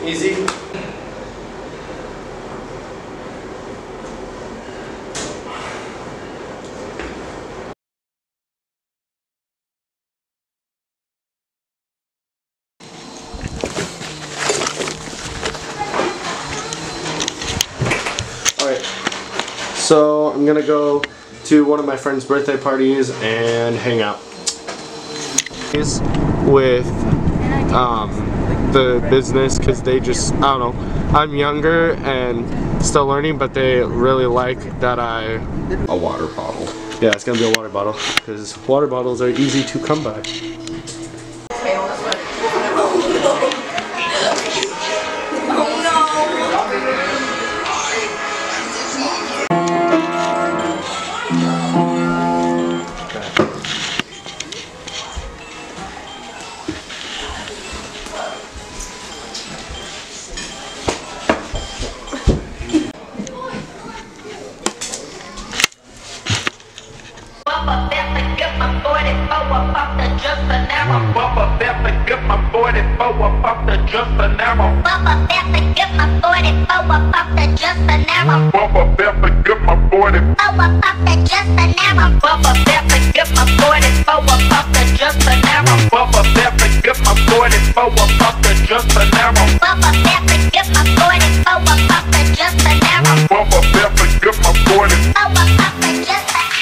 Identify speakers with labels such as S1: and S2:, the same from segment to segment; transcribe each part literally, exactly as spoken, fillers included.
S1: Easy. Alright, so I'm gonna go to one of my friend's birthday parties and hang out with um, the business, because they just, I don't know, I'm younger and still learning, but they really like that I...
S2: A water bottle.
S1: Yeah, it's gonna be a water bottle, because water bottles are easy to come by.
S3: Bubba Beppa, get my forty-four up off the just a narrow.
S4: Bubba Beppa, get my forty-four up off the just a narrow.
S3: Bubba Beppa, get my forty-four
S4: up off the just a narrow.
S3: Bubba Beppa, get my forty-four up off the just a narrow. Bubba Beppa, get my forty-four up off the just a narrow.
S4: Bubba Beppa, get my forty-four up off the just a narrow.
S3: Bubba Beppa, get my forty-four
S4: up off the just a narrow.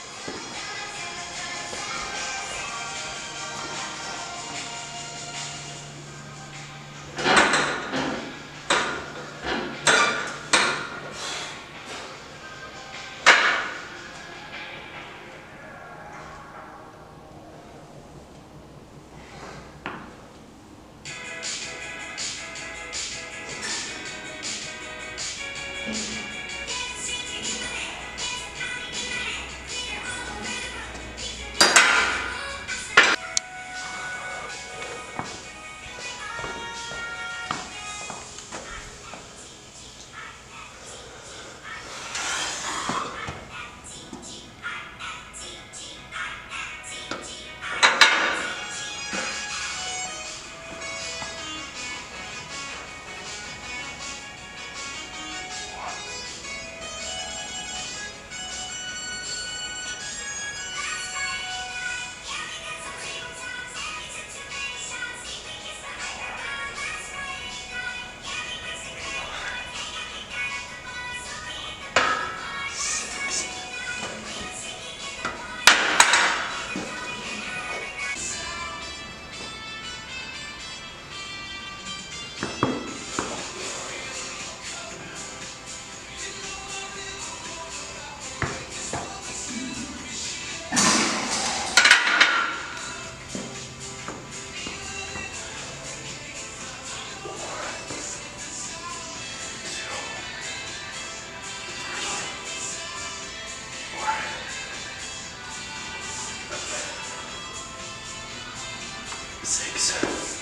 S1: Six.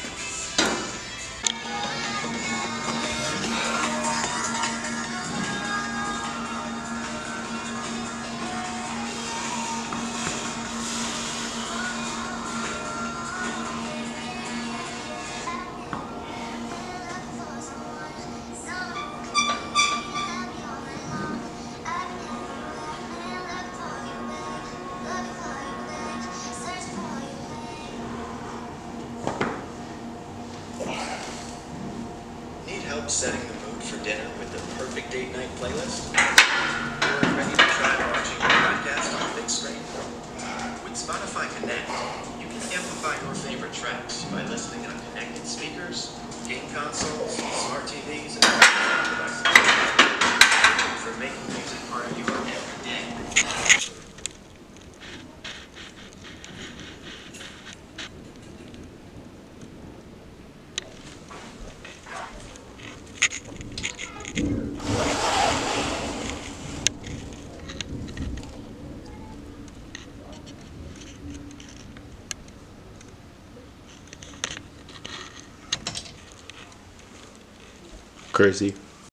S5: Setting the mood for dinner with the perfect date night playlist? Or ready to try watching your podcast on the big screen? With Spotify Connect, you can amplify your favorite tracks by listening on connected speakers, game consoles, smart T Vs, and other devices. For making music part of your everyday.
S1: Crazy.